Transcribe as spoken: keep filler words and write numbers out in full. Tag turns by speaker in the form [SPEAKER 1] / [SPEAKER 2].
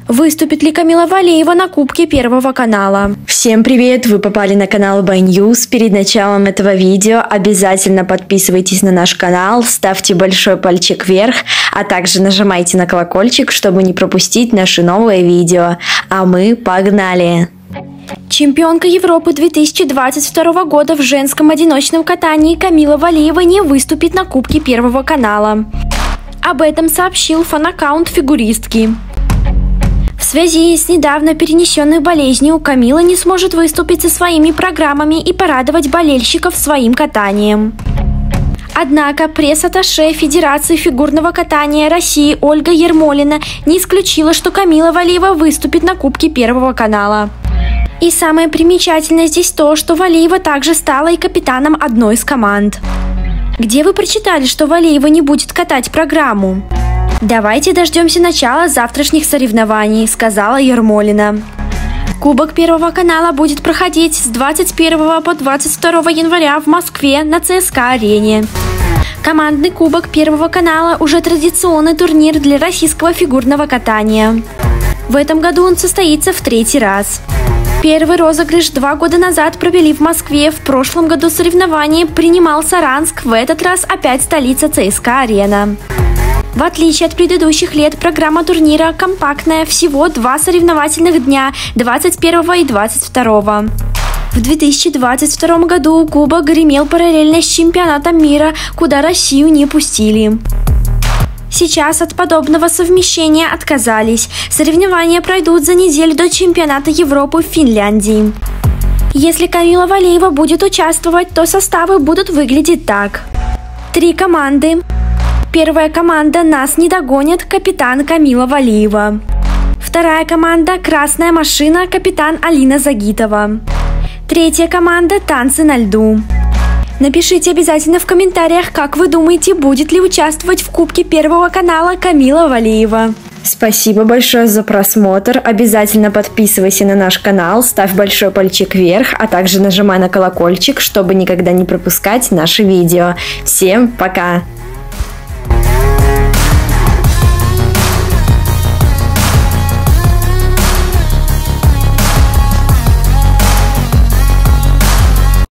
[SPEAKER 1] Выступит ли Камила Валиева на Кубке Первого канала? Всем привет! Вы попали на канал BuyNews. Перед началом этого видео обязательно подписывайтесь на наш канал, ставьте большой пальчик вверх, а также нажимайте на колокольчик, чтобы не пропустить наши новые видео. А мы погнали! Чемпионка Европы две тысячи двадцать второго года в женском одиночном катании Камила Валиева не выступит на Кубке Первого канала. Об этом сообщил фан-аккаунт фигуристки. В связи с недавно перенесенной болезнью Камила не сможет выступить со своими программами и порадовать болельщиков своим катанием. Однако пресс-атташе Федерации фигурного катания России Ольга Ермолина не исключила, что Камила Валиева выступит на Кубке Первого канала. И самое примечательное здесь то, что Валиева также стала и капитаном одной из команд. Где вы прочитали, что Валиева не будет катать программу? «Давайте дождемся начала завтрашних соревнований», — сказала Ермолина. Кубок Первого канала будет проходить с двадцать первого по двадцать второе января в Москве на ЦСКА-арене. Командный Кубок Первого канала уже традиционный турнир для российского фигурного катания. В этом году он состоится в третий раз. Первый розыгрыш два года назад провели в Москве, в прошлом году соревнования принимал Саранск, в этот раз опять столица ЦСКА-арена. В отличие от предыдущих лет, программа турнира компактная, всего два соревновательных дня – двадцать первого и двадцать второго. В две тысячи двадцать втором году Кубок гремел параллельно с чемпионатом мира, куда Россию не пустили. Сейчас от подобного совмещения отказались. Соревнования пройдут за неделю до чемпионата Европы в Финляндии. Если Камила Валиева будет участвовать, то составы будут выглядеть так. Три команды. Первая команда «Нас не догонят», капитан Камила Валиева. Вторая команда «Красная машина», капитан Алина Загитова. Третья команда «Танцы на льду». Напишите обязательно в комментариях, как вы думаете, будет ли участвовать в Кубке Первого канала Камила Валиева. Спасибо большое за просмотр. Обязательно подписывайся на наш канал, ставь большой пальчик вверх, а также нажимай на колокольчик, чтобы никогда не пропускать наши видео. Всем пока!